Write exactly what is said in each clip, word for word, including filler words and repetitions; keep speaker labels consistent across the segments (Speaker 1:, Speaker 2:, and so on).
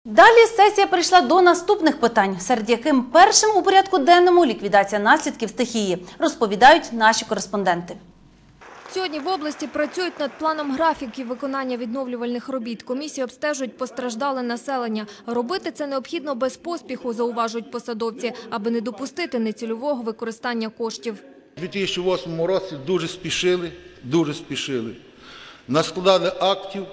Speaker 1: Далі сесія перейшла до наступних питань, серед яким першим у порядку денному ліквідація наслідків стихії, розповідають наші кореспонденти.
Speaker 2: Сьогодні в області працюють над планом графіків виконання відновлювальних робіт. Комісії обстежують постраждале населення. Робити це необхідно без поспіху, зауважують посадовці, аби не допустити нецільового використання коштів.
Speaker 3: У дві тисячі восьмому році дуже спішили, дуже спішили. Наскладали актів,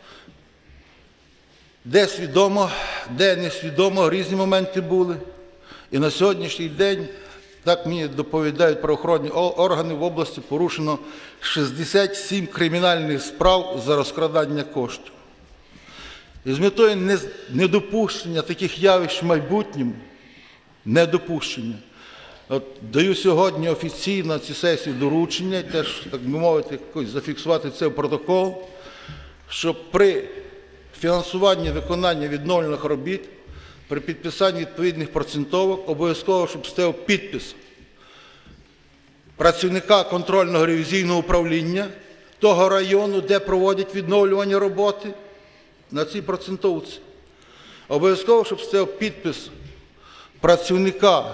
Speaker 3: де свідомо, де несвідомо, різні моменти були. І на сьогоднішній день, так мені доповідають правоохоронні органи, в області порушено шістдесят сім кримінальних справ за розкрадання коштів. І з метою недопущення таких явищ в майбутньому, недопущення, от даю сьогодні офіційно на цій сесії доручення, теж, так би мовити, якось зафіксувати це в протокол, щоб при фінансуванні виконання відновлювальних робіт, при підписанні відповідних процентовок, обов'язково, щоб стояв підпис працівника контрольного ревізійного управління того району, де проводять відновлювальні роботи, на цій процентовці. Обов'язково, щоб стояв підпис працівника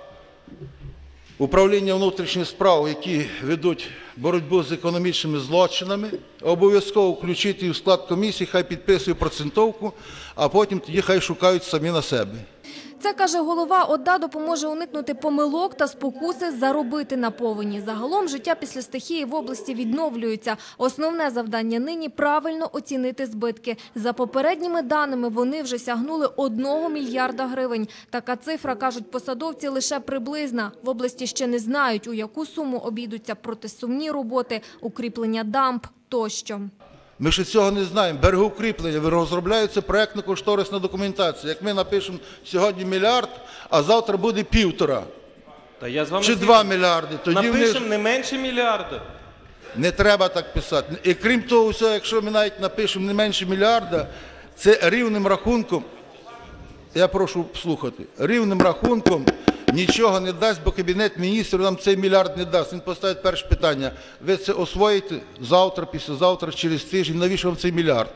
Speaker 3: управління внутрішніх справ, які ведуть боротьбу з економічними злочинами, обов'язково включити їх в склад комісії, хай підписують процентовку, а потім тоді хай шукають самі на себе.
Speaker 2: Це, каже голова ОДА, допоможе уникнути помилок та спокуси заробити на повені. Загалом життя після стихії в області відновлюється. Основне завдання нині – правильно оцінити збитки. За попередніми даними, вони вже сягнули одного мільярда гривень. Така цифра, кажуть посадовці, лише приблизна. В області ще не знають, у яку суму обійдуться протисумні роботи, укріплення дамб тощо.
Speaker 3: Ми ще цього не знаємо. Берегоукріплення, розробляється проєктно-кошторисна документація. Як ми напишемо сьогодні мільярд, а завтра буде півтора.
Speaker 4: Та я з вами
Speaker 3: чи два мільярди. Тоді
Speaker 4: напишемо
Speaker 3: вони...
Speaker 4: не менше мільярда.
Speaker 3: Не треба так писати. І крім того, все, якщо ми навіть напишемо не менше мільярда, це рівним рахунком, я прошу слухати, рівним рахунком нічого не дасть, бо Кабінет Міністрів нам цей мільярд не дасть. Він поставить перше питання. Ви це освоїте завтра, післязавтра, через тиждень. Навіщо вам цей мільярд?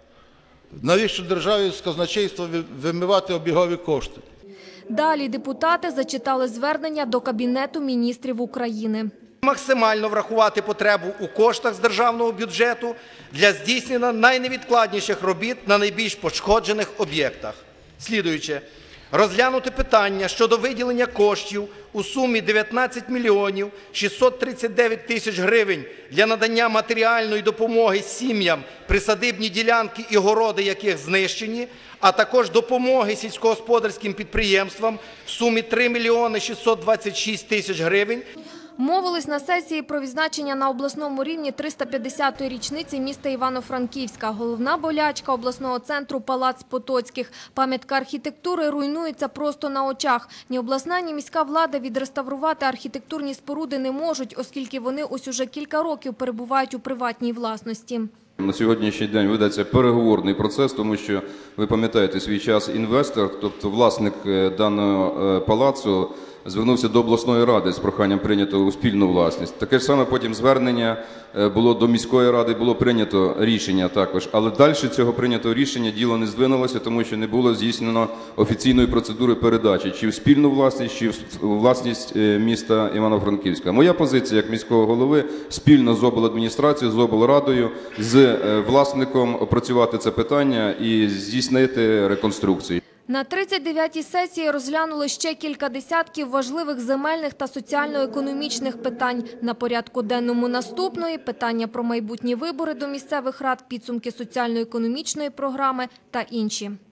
Speaker 3: Навіщо державі з казначейства вимивати обігові кошти?
Speaker 2: Далі депутати зачитали звернення до Кабінету Міністрів України.
Speaker 5: Максимально врахувати потребу у коштах з державного бюджету для здійснення найневідкладніших робіт на найбільш пошкоджених об'єктах. Слідуюче. Розглянути питання щодо виділення коштів у сумі дев'ятнадцять мільйонів шістсот тридцять дев'ять тисяч гривень для надання матеріальної допомоги сім'ям, присадибні ділянки і городи яких знищені, а також допомоги сільськогосподарським підприємствам в сумі три мільйони шістсот двадцять шість тисяч гривень.
Speaker 2: Мовились на сесії про відзначення на обласному рівні триста п'ятдесятої річниці міста Івано-Франківська. Головна болячка обласного центру – Палац Потоцьких. Пам'ятка архітектури руйнується просто на очах. Ні обласна, ні міська влада відреставрувати архітектурні споруди не можуть, оскільки вони ось уже кілька років перебувають у приватній власності.
Speaker 6: На сьогоднішній день ведеться переговорний процес, тому що, ви пам'ятаєте, свій час інвестор, тобто власник даного палацу, звернувся до обласної ради з проханням прийняти у спільну власність. Таке ж саме потім звернення було до міської ради, було прийнято рішення також. Але далі цього прийнятого рішення діло не здвинулося, тому що не було здійснено офіційної процедури передачі чи в спільну власність, чи в власність міста Івано-Франківська. Моя позиція як міського голови – спільно з обладміністрацією, з облрадою, з власником опрацювати це питання і здійснити реконструкцію.
Speaker 2: На тридцять дев'ятій сесії розглянули ще кілька десятків важливих земельних та соціально-економічних питань. На порядку денному наступної – питання про майбутні вибори до місцевих рад, підсумки соціально-економічної програми та інші.